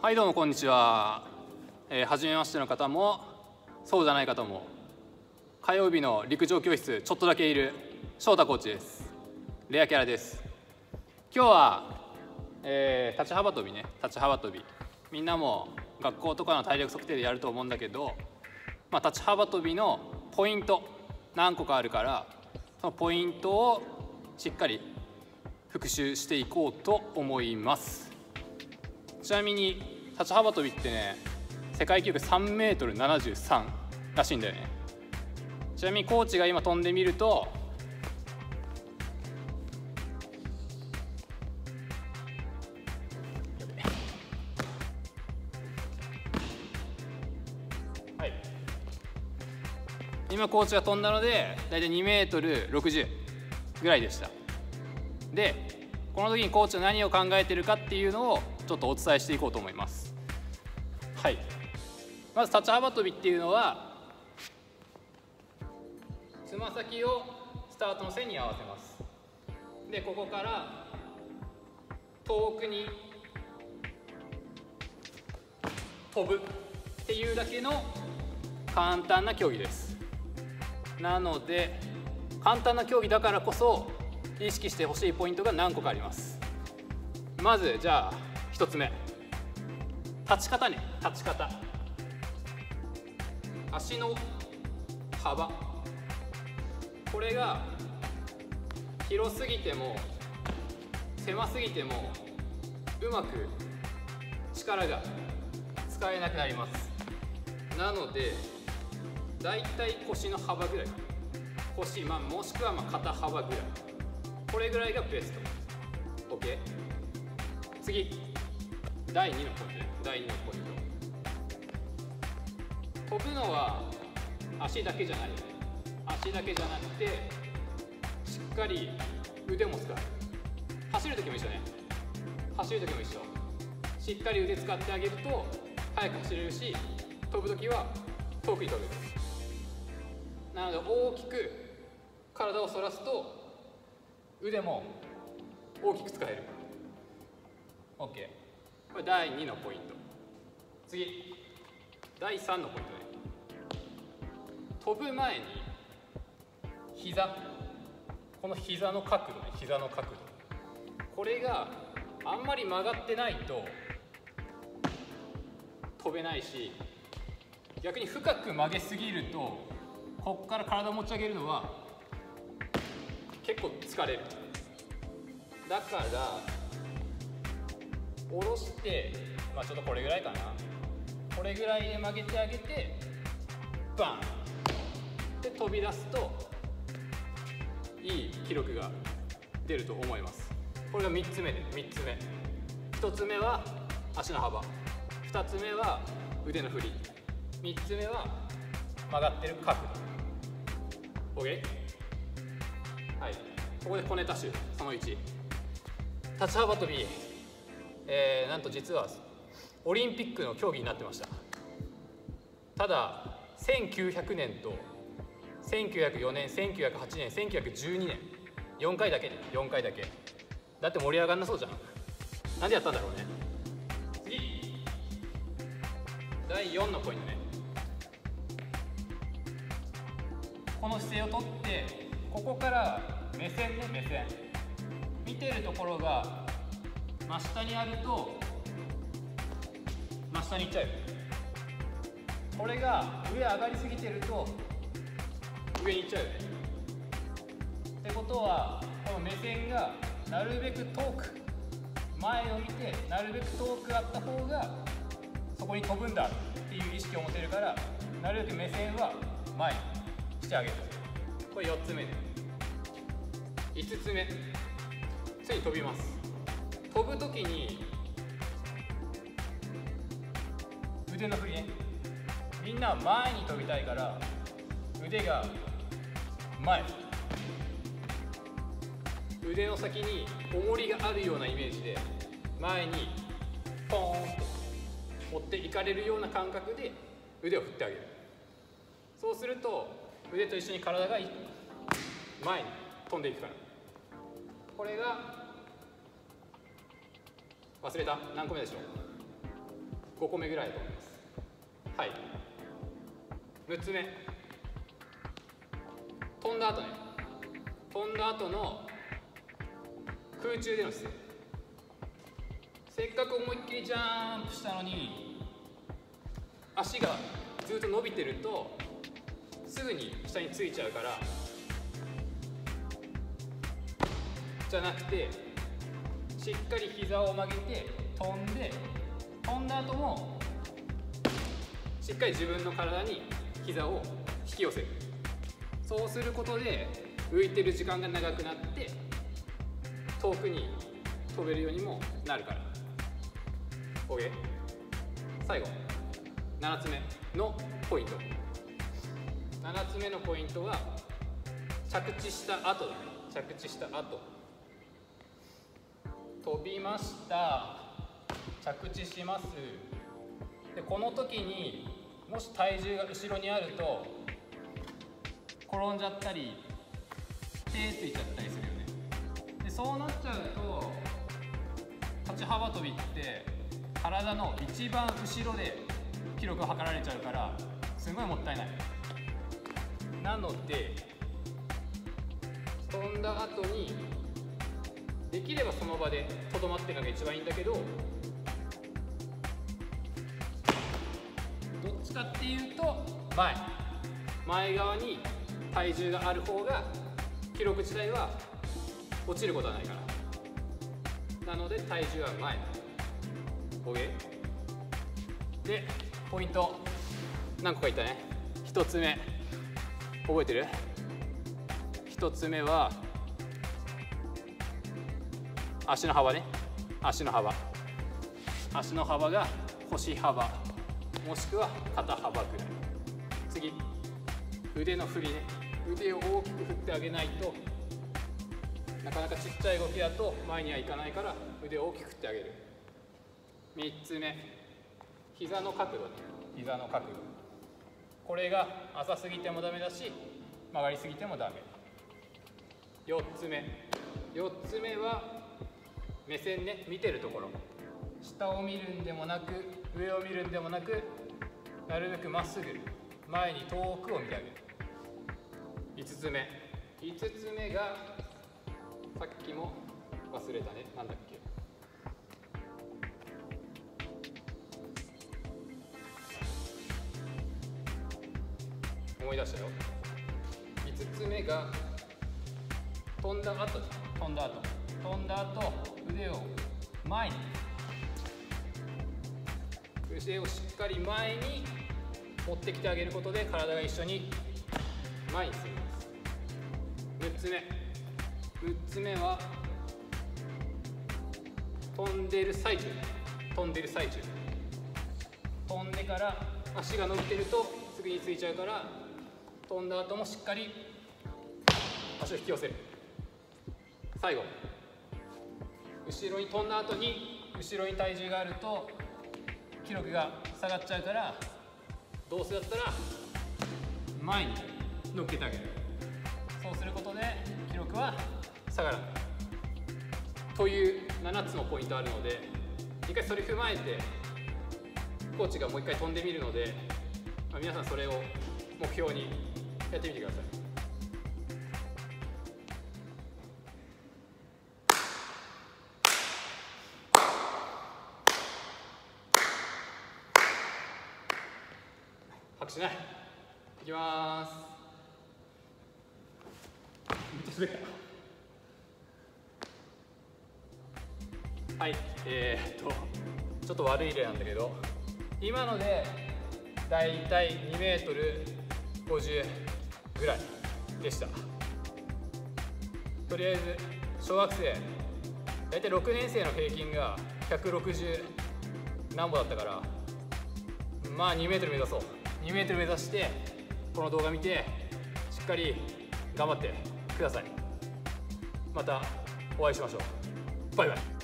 はいどうもこんにちは。初めましての方もそうじゃない方も火曜日の陸上教室ちょっとだけいる翔太コーチです。レアキャラです。今日は、立ち幅跳びね。立ち幅跳びみんなも学校とかの体力測定でやると思うんだけど、立ち幅跳びのポイント何個かあるから、そのポイントをしっかり復習していこうと思います。ちなみに立ち幅跳びってね、世界記録 3m73 らしいんだよね。ちなみにコーチが今飛んでみるとはい、今コーチが飛んだのでだいたい 2m60 ぐらいでした。でこの時にコーチは何を考えてるかっていうのをちょっとお伝えしていこうと思います。はい、まず立ち幅跳びっていうのはつま先をスタートの線に合わせます。でここから遠くに飛ぶっていうだけの簡単な競技です。なので簡単な競技だからこそ意識してほしいポイントが何個かあります。まずじゃあ1つ目、立ち方ね。立ち方、足の幅、これが広すぎても狭すぎてもうまく力が使えなくなります。なのでだいたい腰の幅ぐらい、腰、もしくは肩幅ぐらい、これぐらいがベスト。 OK。 次第2のポイントね。第2のポイント、飛ぶのは足だけじゃないよね。足だけじゃなくてしっかり腕も使う。走る時も一緒ね。走る時も一緒。しっかり腕使ってあげると速く走れるし、飛ぶ時は遠くに飛べる。なので大きく体を反らすと腕も大きく使える。 OK。 これ第2のポイント。次第3のポイントね。飛ぶ前に膝、この膝の角度ね。膝の角度、これがあんまり曲がってないと飛べないし、逆に深く曲げすぎるとここから体を持ち上げるのは結構疲れる。だから下ろして、ちょっとこれぐらいかな。これぐらいで曲げてあげてバンで飛び出すといい記録が出ると思います。これが3つ目で、3つ目。1つ目は足の幅、2つ目は腕の振り、3つ目は曲がってる角度。 OK。 はい、ここで小ネタ集その1、立ち幅跳び、なんと実はオリンピックの競技になってました。ただ1900年と1904年、1908年、1912年、4回だけね。4回だけ。だって盛り上がんなそうじゃん。なんでやったんだろうね。次第4のポイントね。この姿勢をとってここから目線ね。目線見てるところが真下にあると真下に行っちゃう。これが上上がりすぎてると上に行っちゃうよね。ってことはこの目線がなるべく遠く前を見て、なるべく遠くあった方がそこに飛ぶんだっていう意識を持てるから、なるべく目線は前にしてあげる。これ4つ目で、5つ目、次に飛びます。飛ぶ時に腕の振りね。みんなは前に飛びたいから腕が前、腕の先に重りがあるようなイメージで前にポーンと持っていかれるような感覚で腕を振ってあげる。そうすると腕と一緒に体が前に飛んでいくから。これが忘れた何個目でしょう。 5個目ぐらいだと思います。はい。6つ目、飛んだ後ね、飛んだ後の空中での姿勢。せっかく思いっきりジャンプしたのに足がずっと伸びてるとすぐに下についちゃうから、じゃなくてしっかり膝を曲げて飛んで、飛んだ後もしっかり自分の体に膝を引き寄せる。そうすることで浮いてる時間が長くなって遠くに飛べるようにもなるから。 OK。 最後7つ目のポイント。7つ目のポイントは着地した後だね。着地した後飛びました。着地します。でこの時にもし体重が後ろにあると転んじゃったり手ついちゃったりするよね。でそうなっちゃうと立ち幅跳びって体の一番後ろで記録を測られちゃうからすごいもったいない。なので飛んだ後にできればその場でとどまってるのが一番いいんだけど、どっちかっていうと前側に体重がある方が記録自体は落ちることはないから。なので体重は前。 OK。 でポイント何個か言ったね。1つ目覚えてる？1つ目は足の幅ね。足の幅が腰幅もしくは肩幅くらい。次腕の振りね。腕を大きく振ってあげないとなかなかちっちゃい動きだと前にはいかないから腕を大きく振ってあげる。3つ目膝の角度ね。膝の角度、これが浅すぎてもダメだし曲がりすぎてもダメ。4つ目は目線ね。見てるところ、下を見るんでもなく上を見るんでもなくなるべくまっすぐ前に遠くを見てあげる。5つ目がさっきも忘れたね。なんだっけ。思い出したよ。5つ目が飛んだ後腕を前に、腕をしっかり前に持ってきてあげることで体が一緒に前に進みます。6つ目は飛んでる最中、飛んでから足が伸びてるとすぐについちゃうから、飛んだ後もしっかり足を引き寄せる。最後後ろに飛んだ後に後ろに体重があると記録が下がっちゃうから、どうせだったら前に乗っけてあげる。そうすることで記録は下がらないという7つのポイントあるので、一回それ踏まえてコーチがもう一回飛んでみるので、皆さんそれを目標にやってみてください。拍手ない。いきます。めっちゃ滑った。はい、ちょっと悪い例なんだけど、今のでだいたい2メートル50ぐらいでした。とりあえず小学生だいたい6年生の平均が160何歩だったから、まあ2メートル目指そう。2メートル目指してこの動画見てしっかり頑張ってください。またお会いしましょう。バイバイ。